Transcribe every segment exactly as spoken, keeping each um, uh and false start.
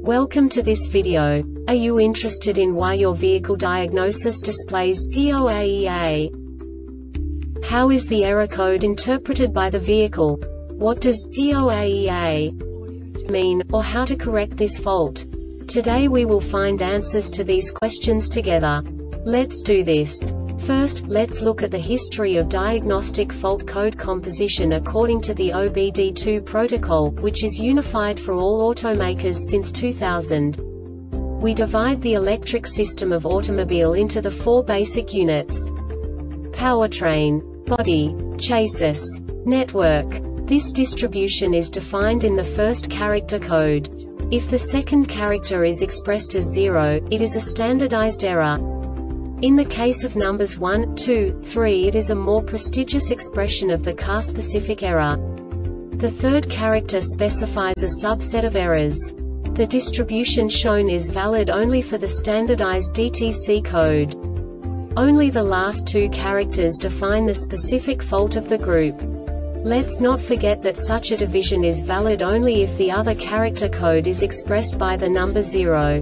Welcome to this video. Are you interested in why your vehicle diagnosis displays P O A E A? How is the error code interpreted by the vehicle? What does P O A E A mean, or how to correct this fault? Today we will find answers to these questions together. Let's do this. First, let's look at the history of diagnostic fault code composition according to the O B D two protocol, which is unified for all automakers since two thousand. We divide the electric system of automobile into the four basic units: powertrain, body, chassis, network. This distribution is defined in the first character code. If the second character is expressed as zero, it is a standardized error. In the case of numbers one, two, three, it is a more prestigious expression of the car-specific error. The third character specifies a subset of errors. The distribution shown is valid only for the standardized D T C code. Only the last two characters define the specific fault of the group. Let's not forget that such a division is valid only if the other character code is expressed by the number zero.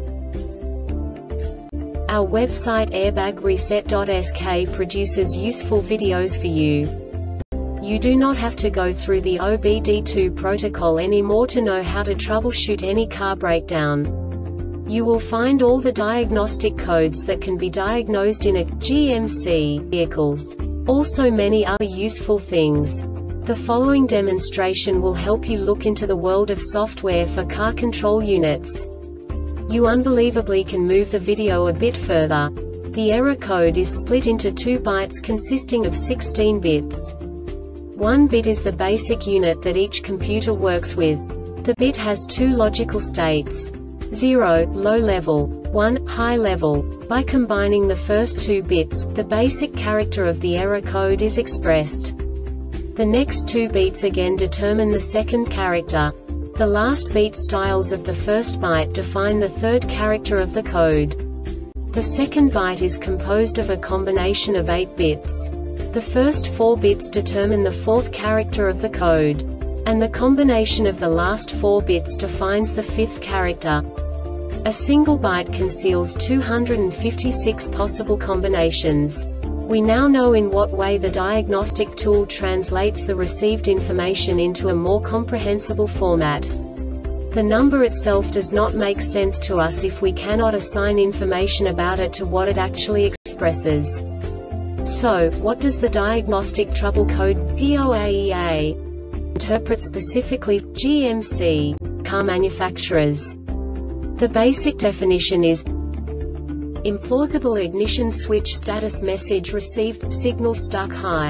Our website airbag reset dot S K produces useful videos for you. You do not have to go through the O B D two protocol anymore to know how to troubleshoot any car breakdown. You will find all the diagnostic codes that can be diagnosed in a G M C vehicles. Also many other useful things. The following demonstration will help you look into the world of software for car control units. You unbelievably can move the video a bit further. The error code is split into two bytes consisting of sixteen bits. One bit is the basic unit that each computer works with. The bit has two logical states: zero, low level, one, high level. By combining the first two bits, the basic character of the error code is expressed. The next two beats again determine the second character. The last beat styles of the first byte define the third character of the code. The second byte is composed of a combination of eight bits. The first four bits determine the fourth character of the code. And the combination of the last four bits defines the fifth character. A single byte conceals two hundred fifty-six possible combinations. We now know in what way the diagnostic tool translates the received information into a more comprehensible format. The number itself does not make sense to us if we cannot assign information about it to what it actually expresses. So, what does the diagnostic trouble code P O A E A interpret specifically for G M C car manufacturers? The basic definition is implausible ignition switch status message received, signal stuck high.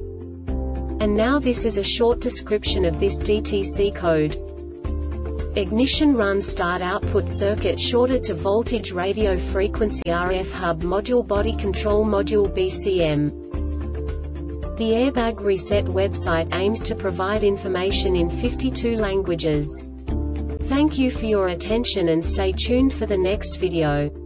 And now this is a short description of this D T C code. Ignition run start output circuit shorted to voltage radio frequency R F hub module body control module B C M. The Airbag Reset website aims to provide information in fifty-two languages. Thank you for your attention and stay tuned for the next video.